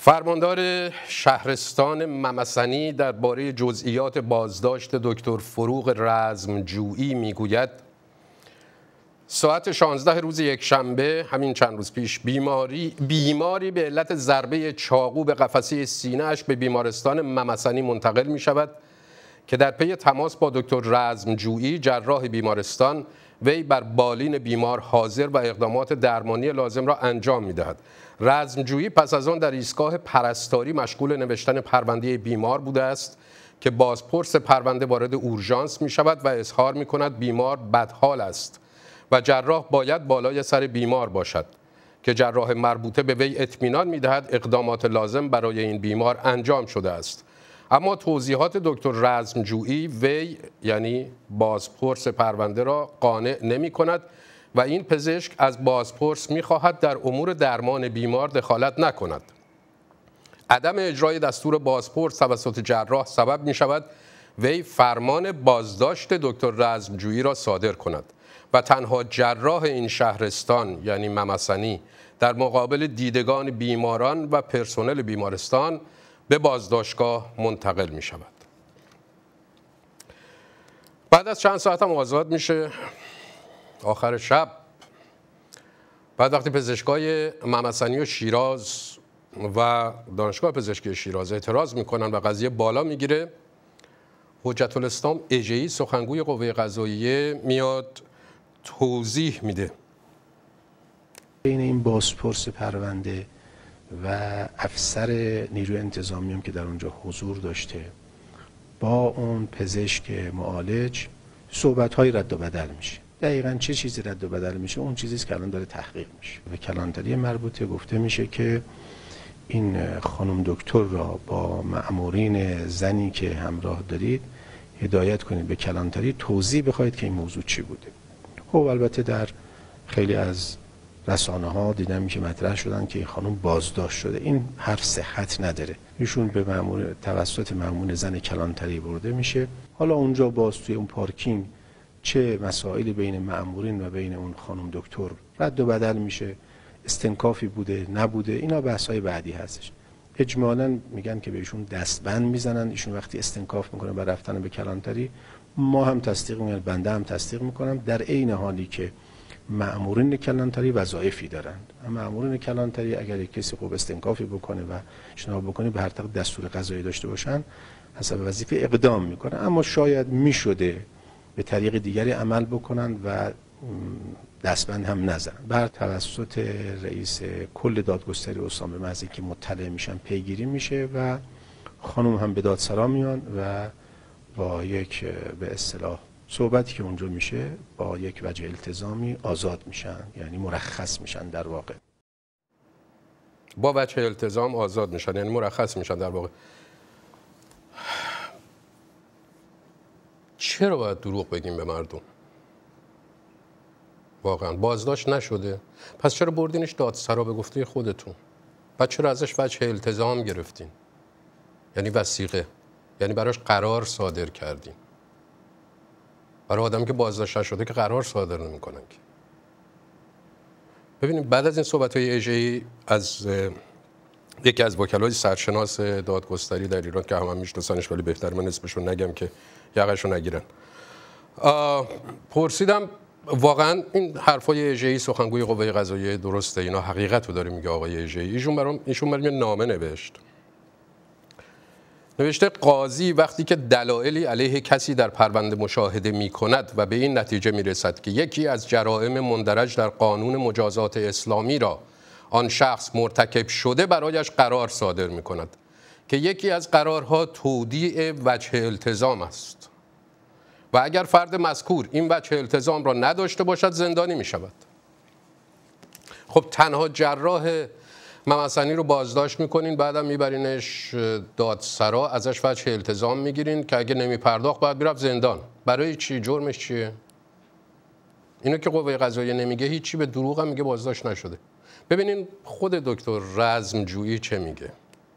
فرماندار شهرستان ممسنی درباره جزئیات بازداشت دکتر فروغ رزمجویی میگوید ساعت 16 روز یکشنبه همین چند روز پیش بیماری به علت ضربه چاقو به قفسه سینه‌اش به بیمارستان ممسنی منتقل می شود که در پی تماس با دکتر رزمجویی جراح بیمارستان وی بر بالین بیمار حاضر و اقدامات درمانی لازم را انجام می‌دهد. رزمجویی پس از آن در ایستگاه پرستاری مشغول نوشتن پرونده بیمار بوده است که بازپرس پرونده وارد اورژانس می‌شود و اظهار می‌کند بیمار بدحال است و جراح باید بالای سر بیمار باشد که جراح مربوطه به وی اطمینان می‌دهد اقدامات لازم برای این بیمار انجام شده است. اما توضیحات دکتر رزمجویی وی یعنی بازپرس پرونده را قانع نمی کند و این پزشک از بازپرس می خواهد در امور درمان بیمار دخالت نکند. عدم اجرای دستور بازپرس توسط جراح سبب می شود وی فرمان بازداشت دکتر رزمجویی را صادر کند و تنها جراح این شهرستان یعنی ممسنی در مقابل دیدگان بیماران و پرسنل بیمارستان به بازداشتگاه منتقل می شود. بعد از چند ساعت هم آزاد میشه. آخر شب بعد وقتی پزشکای ممسنی و شیراز و دانشگاه پزشکی شیراز اعتراض میکنن و قضیه بالا میگیره، حجت الاسلام اژه‌ای سخنگوی قوه قضاییه میاد توضیح میده. بین این بازپرس پرونده و افسر نیروی انتظامی هم که در اونجا حضور داشته با اون پزشک معالج صحبت‌های رد و بدل میشه. دقیقاً چه چیزی رد و بدل میشه؟ اون چیزیست که الان داره تحقیق میشه. به کلانتری مربوطه گفته میشه که این خانم دکتر را با مأمورین زنی که همراه دارید هدایت کنید به کلانتری، توضیح بخواید که این موضوع چی بوده. خب البته در خیلی از رسانه ها دیدم که مطرح شدن که این خانم بازداشت شده. این حرف صحت نداره. ایشون به توسط مأمور زن کلانتری برده میشه. حالا اونجا باز توی اون پارکینگ چه مسائلی بین مأمورین و بین اون خانم دکتر رد و بدل میشه، استنکافی بوده نبوده، اینا بحث‌های بعدی هستش. اجمالاً میگن که بهشون دستبند میزنن، ایشون وقتی استنکاف میکنه برای رفتن به کلانتری ما هم تصدیق میکنیم، بنده هم تصدیق میکنم، در عین حالی که مأمورین کلانتری وظایفی دارند. مأمورین کلانتری اگر یک کسی خوب استنکافی بکنه و شناب بکنه به هر طریق دستور قضایی داشته باشن حسب وظیفه اقدام میکنه، اما شاید میشده به طریق دیگری عمل بکنن و دستبند هم نزنن. بر توسط رئیس کل دادگستری استان به محض اینکه مطلع میشن پیگیری میشه و خانم هم به دادسرا میان و با یک به اصطلاح صحبتی که اونجا میشه با یک وجه التزامی آزاد میشن، یعنی مرخص میشن در واقع. با وجه التزام آزاد میشن یعنی مرخص میشن در واقع. چرا باید دروغ بگیم به مردم؟ واقعا بازداشت نشده، پس چرا بردینش دادسرا به گفته خودتون؟ بعد چرا ازش وجه التزام گرفتین؟ یعنی وثیقه، یعنی براش قرار صادر کردین. برای آدمی که بازداشت شده که قرار صادر نمی‌کنن که. ببینید بعد از این صحبت‌های اژه‌ای از یکی از وکلای سرشناس دادگستری در ایران که همه میشناسنش ولی بهتر من اسمشون نگم که یقه‌شو نگیرن، پرسیدم واقعا این حرفای اژه‌ای سخنگوی قوه قضاییه درسته؟ اینا حقیقت رو داره میگه آقای اژه‌ای؟ ایشون برام یه نامه نوشته قاضی وقتی که دلایلی علیه کسی در پرونده مشاهده می کند و به این نتیجه می رسد که یکی از جرائم مندرج در قانون مجازات اسلامی را آن شخص مرتکب شده برایش قرار صادر می کند که یکی از قرارها تودیع وجه التزام است و اگر فرد مذکور این وجه التزام را نداشته باشد زندانی می شود. خب تنها جراح ممسنی رو بازداشت میکنین، بعدم میبرینش دادسرا، ازش وجه التزام میگیرین که اگه نمیپرداخت باید میرفت زندان. برای چی؟ جرمش چیه؟ اینو که قوه قضاییه نمیگه هیچی، به دروغ هم میگه بازداشت نشده. ببینین خود دکتر رزمجویی چه میگه.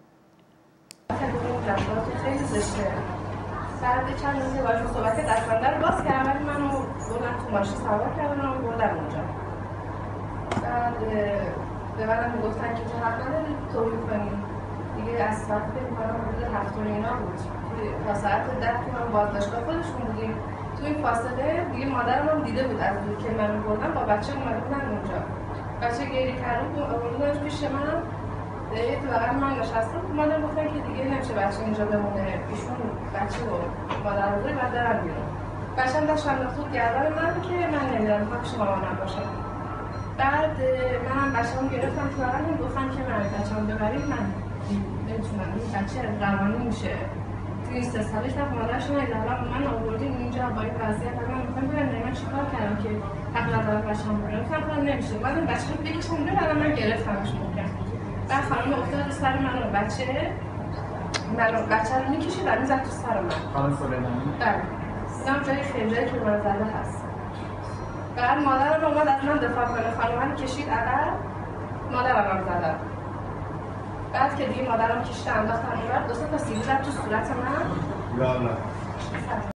بعد چند روزی باهاش صحبت دستبنده رو باز کردم ولی منو بردن تو ماشین سوار کردن و بردن اونجا. بعد به منم میگفتن که تو حق نداری توهین کنی از ساعت بکنم حدود 7 اینا بود تا ساعت 10 که من بازداشتگاه خودشون بودیم. تو این فاصله دیگه مادرم هم دیده بود از دور که من بردم با بچه اومده بودن اونجا. بچه گریه کرده بود آوردنش پیش من. تو بغل من نشسته بود. مادرم گفتن که دیگه نمیشه بچه اینجا بمونه. ایشون بچه رو مادر رو داره بعد درم بیرون. بچه‌م داشت انداخته بود گردن من که من نمیدونم میخوام پیش مامانم باشم. بعد منم بچه‌مو گرفتم تو بغلم گفتم که من بچه‌مو ببرید من نمیتونم این بچه روانی میشه. تو این 3 سالش هم مادرش ندید الان من آوردیم اینجا با این وضعیت من میخوام برم من چیکار کردم که حق ندارم بچه‌مو ببرم. گفتم نمیشه. بعدم بچه‌مو بکشم بیرون الان من گرفتمش محکم. بعد خانم افتاد سر من و بچه رو میکشید و میزد تو سر من. خانم سلیمانی؟ بله. دیدم جای خنجری که من زده هست. بعد مادرم اومد از من دفاع کنه. خانم کشید عقب مادرم هم زدم. بعد که دیگه مادرم کشید انداختم اونور 2 تا سیلی زد تو صورت من. یا الله.